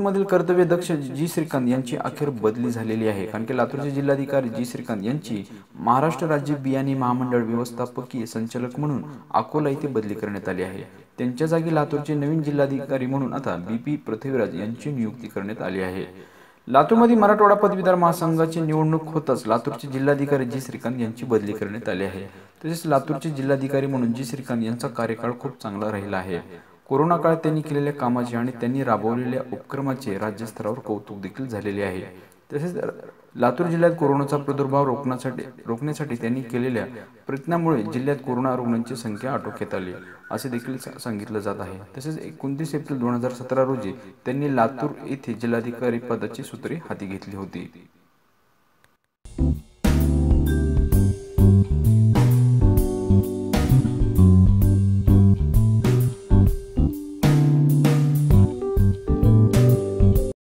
लातूरमधील कर्तव्यदक्ष जी श्रीकांत यांची अखेर बदली झालेली आहे, कारण की लातूरचे जिल्हाधिकारी जी श्रीकांत यांची महाराष्ट्र राज्य बियाणे महामंडळ व्यवस्थापकीय संचालक म्हणून अकोला येथे बदली करण्यात आली आहे। त्यांच्या जागी लातूरचे नवीन जिल्हाधिकारी म्हणून आता BP पृथ्वीराज यांची नियुक्ती करण्यात आली आहे। लातूरमध्ये मराठवाडा पदवीधर महासंघाची निवडणूक होताच लातूरचे जिल्हाधिकारी जी श्रीकांत यांची बदली करण्यात आली आहे। तसेच लातूरचे जिल्हाधिकारी म्हणून जी श्रीकांत यांचा कार्यकाळ खूप चांगला राहिला आहे। कोरोना काळात त्यांनी केलेल्या कामाचे आणि त्यांनी राबवलेल्या उपक्रमाचे राज्यस्तरावर कौतुक देखील झालेले आहे। तसेच लातूर जिल्ह्यात कोरोनाचा प्रादुर्भाव रोखण्यासाठी त्यांनी केलेल्या प्रयत्नामुळे जिल्ह्यात कोरोना रुग्णांची संख्या आटोक्यात आली असे देखील सांगितलं जात आहे। तसेच 29 एप्रिल 2017 रोजी त्यांनी लातूर येथे जिल्हाधिकारी पदाची सूत्रे हाती घेतली होती।